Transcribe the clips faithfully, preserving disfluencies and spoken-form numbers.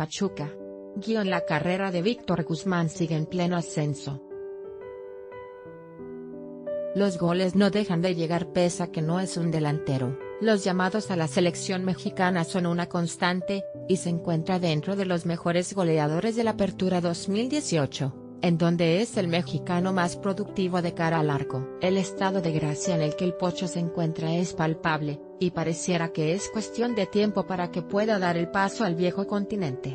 Pachuca. Guión La carrera de Víctor Guzmán sigue en pleno ascenso. Los goles no dejan de llegar pese a que no es un delantero. Los llamados a la selección mexicana son una constante, y se encuentra dentro de los mejores goleadores de la Apertura dos mil dieciocho, en donde es el mexicano más productivo de cara al arco. El estado de gracia en el que el Pocho se encuentra es palpable, y pareciera que es cuestión de tiempo para que pueda dar el paso al viejo continente.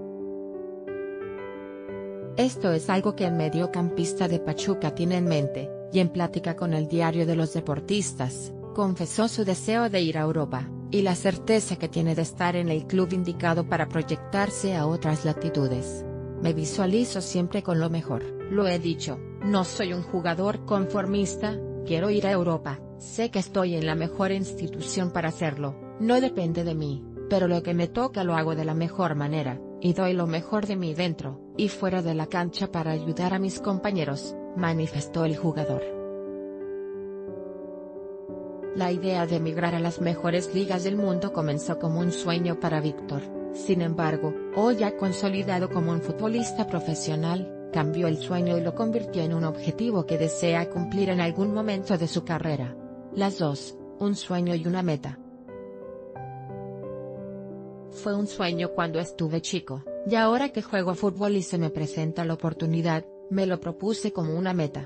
Esto es algo que el mediocampista de Pachuca tiene en mente, y en plática con el Diario de los Deportistas, confesó su deseo de ir a Europa, y la certeza que tiene de estar en el club indicado para proyectarse a otras latitudes. Me visualizo siempre con lo mejor. Lo he dicho, no soy un jugador conformista, quiero ir a Europa, sé que estoy en la mejor institución para hacerlo, no depende de mí, pero lo que me toca lo hago de la mejor manera, y doy lo mejor de mí dentro y fuera de la cancha para ayudar a mis compañeros, manifestó el jugador. La idea de emigrar a las mejores ligas del mundo comenzó como un sueño para Víctor, sin embargo, hoy ya consolidado como un futbolista profesional, cambió el sueño y lo convirtió en un objetivo que desea cumplir en algún momento de su carrera. Las dos, un sueño y una meta. Fue un sueño cuando estuve chico, y ahora que juego fútbol y se me presenta la oportunidad, me lo propuse como una meta.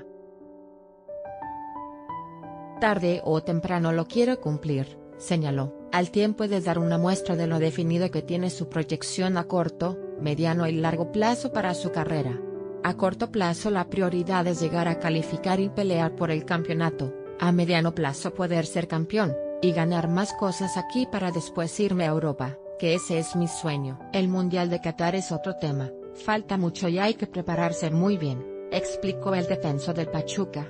Tarde o temprano lo quiero cumplir, señaló, al tiempo de dar una muestra de lo definido que tiene su proyección a corto, mediano y largo plazo para su carrera. A corto plazo la prioridad es llegar a calificar y pelear por el campeonato, a mediano plazo poder ser campeón, y ganar más cosas aquí para después irme a Europa, que ese es mi sueño. El Mundial de Qatar es otro tema, falta mucho y hay que prepararse muy bien, explicó el defensor del Pachuca.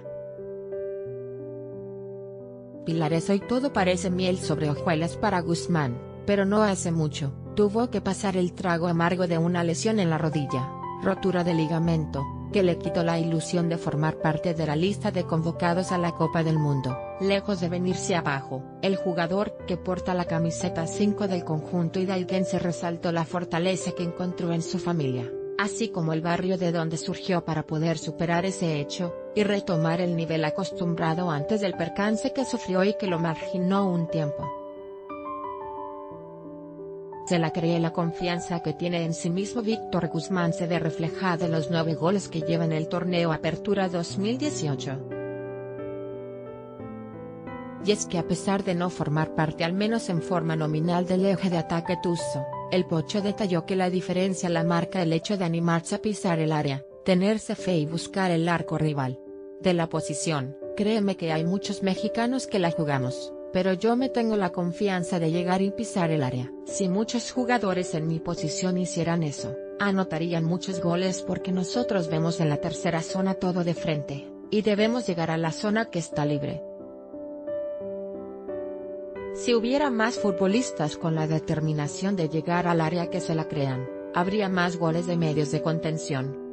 Pilares: hoy todo parece miel sobre hojuelas para Guzmán, pero no hace mucho, tuvo que pasar el trago amargo de una lesión en la rodilla, rotura de ligamento, que le quitó la ilusión de formar parte de la lista de convocados a la Copa del Mundo. Lejos de venirse abajo, el jugador que porta la camiseta cinco del conjunto hidalguense resaltó la fortaleza que encontró en su familia, así como el barrio de donde surgió para poder superar ese hecho, y retomar el nivel acostumbrado antes del percance que sufrió y que lo marginó un tiempo. Se la cree. La confianza que tiene en sí mismo Víctor Guzmán se ve reflejada en los nueve goles que lleva en el torneo Apertura dos mil dieciocho. Y es que a pesar de no formar parte al menos en forma nominal del eje de ataque tuzo, el Pocho detalló que la diferencia la marca el hecho de animarse a pisar el área, tenerse fe y buscar el arco rival. De la posición, créeme que hay muchos mexicanos que la jugamos, pero yo me tengo la confianza de llegar y pisar el área. Si muchos jugadores en mi posición hicieran eso, anotarían muchos goles porque nosotros vemos en la tercera zona todo de frente, y debemos llegar a la zona que está libre. Si hubiera más futbolistas con la determinación de llegar al área que se la crean, habría más goles de medios de contención.